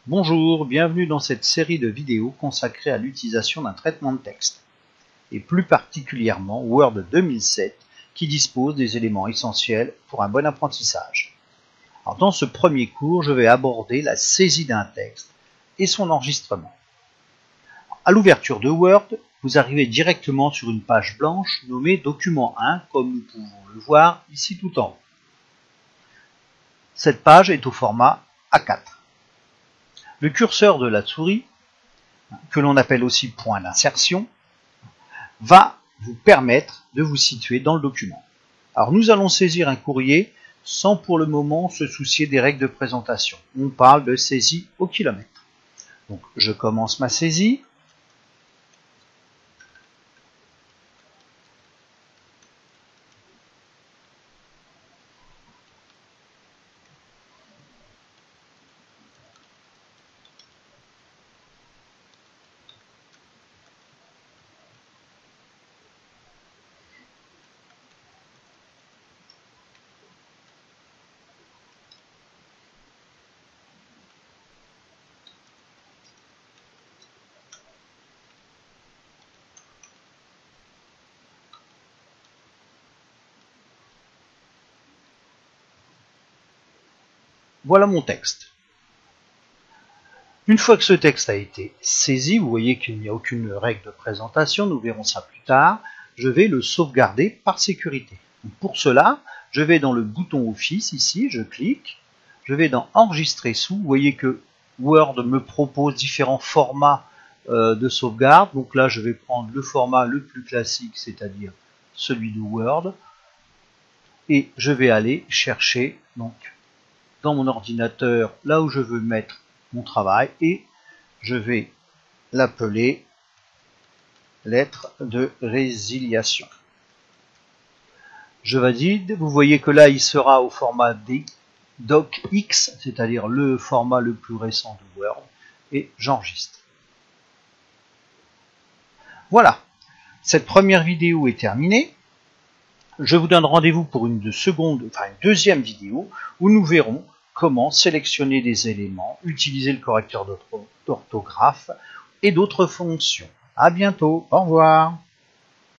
Bonjour, bienvenue dans cette série de vidéos consacrée à l'utilisation d'un traitement de texte, et plus particulièrement Word 2007 qui dispose des éléments essentiels pour un bon apprentissage. Alors, dans ce premier cours, je vais aborder la saisie d'un texte et son enregistrement. À l'ouverture de Word, vous arrivez directement sur une page blanche nommée Document 1, comme nous pouvons le voir ici tout en haut. Cette page est au format A4. Le curseur de la souris, que l'on appelle aussi point d'insertion, va vous permettre de vous situer dans le document. Alors nous allons saisir un courrier sans pour le moment se soucier des règles de présentation. On parle de saisie au kilomètre. Donc je commence ma saisie. Voilà mon texte. Une fois que ce texte a été saisi, vous voyez qu'il n'y a aucune règle de présentation, nous verrons ça plus tard, je vais le sauvegarder par sécurité. Donc pour cela, je vais dans le bouton Office, ici, je clique, je vais dans Enregistrer sous, vous voyez que Word me propose différents formats de sauvegarde, donc là je vais prendre le format le plus classique, c'est-à-dire celui de Word, et je vais aller chercher donc dans mon ordinateur là où je veux mettre mon travail et je vais l'appeler lettre de résiliation. Je valide, vous voyez que là il sera au format DocX, c'est-à-dire le format le plus récent de Word, et j'enregistre. Voilà, cette première vidéo est terminée. Je vous donne rendez-vous pour une deuxième vidéo où nous verrons comment sélectionner des éléments, utiliser le correcteur d'orthographe et d'autres fonctions. À bientôt, au revoir.